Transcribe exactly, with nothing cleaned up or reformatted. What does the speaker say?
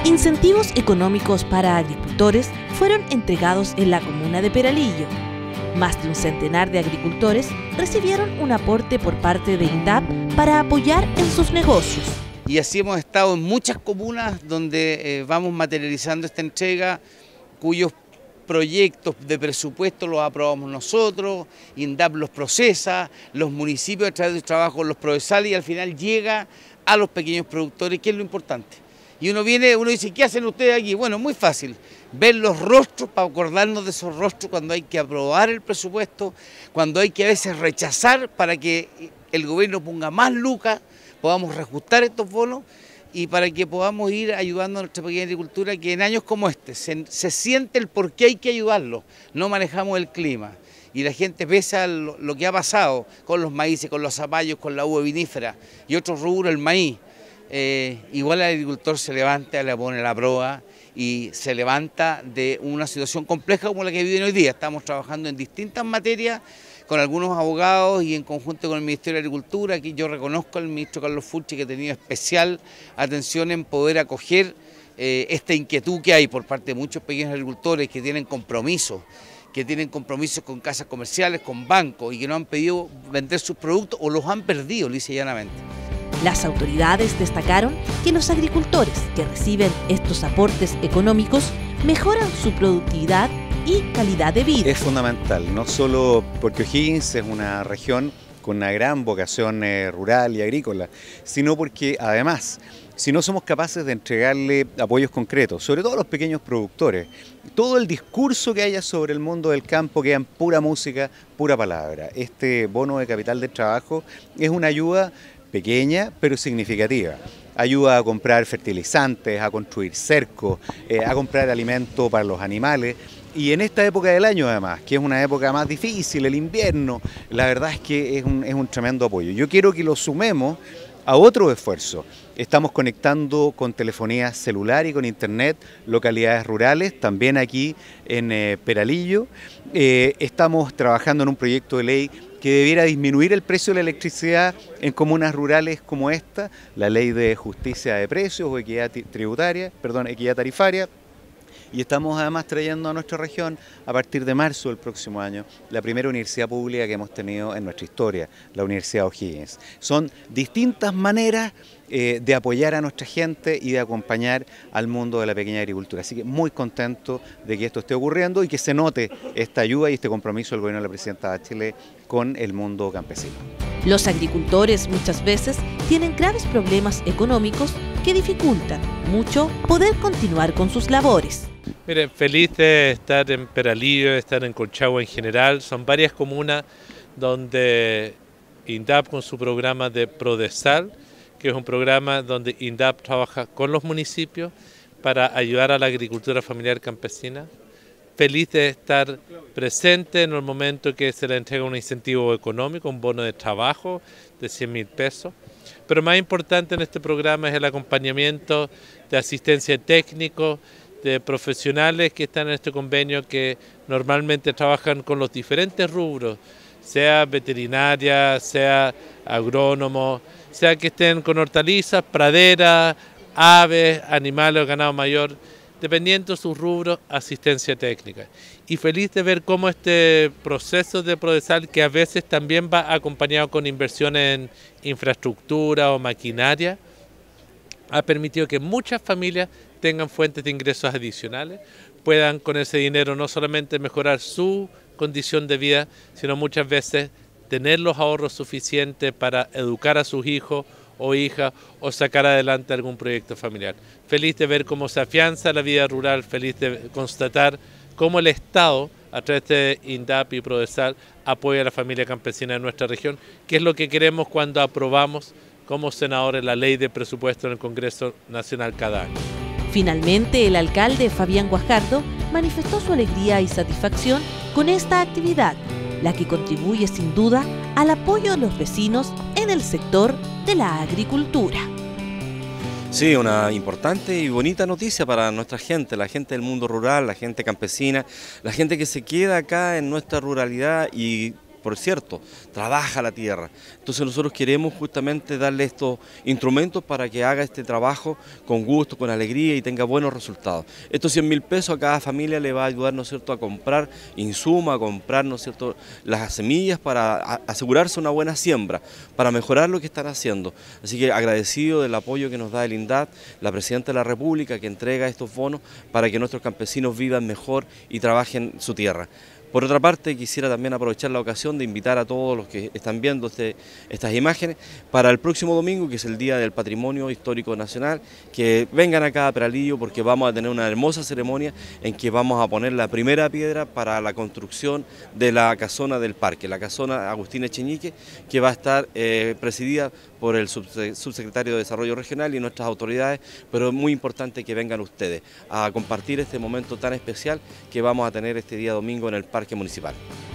Incentivos económicos para agricultores fueron entregados en la comuna de Peralillo. Más de un centenar de agricultores recibieron un aporte por parte de INDAP para apoyar en sus negocios. Y así hemos estado en muchas comunas donde eh, vamos materializando esta entrega, cuyos proyectos de presupuesto los aprobamos nosotros, INDAP los procesa, los municipios a través del trabajo los procesales y al final llega a los pequeños productores, que es lo importante. Y uno viene, uno dice, ¿qué hacen ustedes aquí? Bueno, muy fácil, ver los rostros para acordarnos de esos rostros cuando hay que aprobar el presupuesto, cuando hay que a veces rechazar para que el gobierno ponga más lucas, podamos reajustar estos bonos y para que podamos ir ayudando a nuestra pequeña agricultura, que en años como este se, se siente el por qué hay que ayudarlo. No manejamos el clima y la gente, pese a lo, lo que ha pasado con los maíces, con los zapallos, con la uva vinífera y otros rubros, el maíz, eh, igual el agricultor se levanta, le pone la prueba y se levanta de una situación compleja como la que viven hoy día. Estamos trabajando en distintas materias con algunos abogados y en conjunto con el Ministerio de Agricultura. Aquí yo reconozco al ministro Carlos Fulchi que ha tenido especial atención en poder acoger eh, esta inquietud que hay por parte de muchos pequeños agricultores que tienen compromisos, que tienen compromisos con casas comerciales, con bancos y que no han pedido vender sus productos o los han perdido lisa y llanamente. Las autoridades destacaron que los agricultores que reciben estos aportes económicos mejoran su productividad y calidad de vida. Es fundamental, no solo porque O'Higgins es una región con una gran vocación eh, rural y agrícola, sino porque además, si no somos capaces de entregarle apoyos concretos, sobre todo a los pequeños productores, todo el discurso que haya sobre el mundo del campo queda en pura música, pura palabra. Este bono de capital de trabajo es una ayuda pequeña pero significativa. Ayuda a comprar fertilizantes, a construir cercos, eh, a comprar alimento para los animales. Y en esta época del año además, que es una época más difícil, el invierno, la verdad es que es un, es un tremendo apoyo. Yo quiero que lo sumemos a otro esfuerzo. Estamos conectando con telefonía celular y con internet localidades rurales, también aquí en eh, Peralillo. Eh, estamos trabajando en un proyecto de ley que debiera disminuir el precio de la electricidad en comunas rurales como esta, la ley de justicia de precios o equidad tributaria, perdón, equidad tarifaria. Y estamos además trayendo a nuestra región, a partir de marzo del próximo año, la primera universidad pública que hemos tenido en nuestra historia, la Universidad O'Higgins. Son distintas maneras eh, de apoyar a nuestra gente y de acompañar al mundo de la pequeña agricultura. Así que muy contento de que esto esté ocurriendo y que se note esta ayuda y este compromiso del gobierno de la presidenta Bachelet con el mundo campesino. Los agricultores muchas veces tienen graves problemas económicos que dificultan mucho poder continuar con sus labores. Mire, feliz de estar en Peralillo, de estar en Colchagua en general. Son varias comunas donde INDAP con su programa de Prodesal, que es un programa donde INDAP trabaja con los municipios para ayudar a la agricultura familiar campesina. Feliz de estar presente en el momento que se le entrega un incentivo económico, un bono de trabajo de cien mil pesos. Pero más importante en este programa es el acompañamiento de asistencia técnico, de profesionales que están en este convenio que normalmente trabajan con los diferentes rubros, sea veterinaria, sea agrónomo, sea que estén con hortalizas, praderas, aves, animales o ganado mayor, dependiendo de sus rubros, asistencia técnica. Y feliz de ver cómo este proceso de Prodesal, que a veces también va acompañado con inversiones en infraestructura o maquinaria, ha permitido que muchas familias tengan fuentes de ingresos adicionales, puedan con ese dinero no solamente mejorar su condición de vida, sino muchas veces tener los ahorros suficientes para educar a sus hijos o hijas o sacar adelante algún proyecto familiar. Feliz de ver cómo se afianza la vida rural, feliz de constatar cómo el Estado, a través de INDAP y Prodesal, apoya a la familia campesina de nuestra región, que es lo que queremos cuando aprobamos como senadores la ley de presupuesto en el Congreso Nacional cada año. Finalmente, el alcalde Fabián Guajardo manifestó su alegría y satisfacción con esta actividad, la que contribuye sin duda al apoyo de los vecinos en el sector de la agricultura. Sí, una importante y bonita noticia para nuestra gente, la gente del mundo rural, la gente campesina, la gente que se queda acá en nuestra ruralidad y por cierto, trabaja la tierra. Entonces nosotros queremos justamente darle estos instrumentos para que haga este trabajo con gusto, con alegría y tenga buenos resultados. Estos cien mil pesos a cada familia le va a ayudar, ¿no es cierto?, a comprar insumos, a comprar, ¿no es cierto?, las semillas para asegurarse una buena siembra, para mejorar lo que están haciendo. Así que agradecido del apoyo que nos da el INDAP, la Presidenta de la República, que entrega estos bonos para que nuestros campesinos vivan mejor y trabajen su tierra. Por otra parte, quisiera también aprovechar la ocasión de invitar a todos los que están viendo este, estas imágenes para el próximo domingo, que es el Día del Patrimonio Histórico Nacional, que vengan acá a Peralillo porque vamos a tener una hermosa ceremonia en que vamos a poner la primera piedra para la construcción de la casona del parque, la casona Agustín Echeñique, que va a estar eh, presidida por el subsecretario de Desarrollo Regional y nuestras autoridades, pero es muy importante que vengan ustedes a compartir este momento tan especial que vamos a tener este día domingo en el Parque Municipal.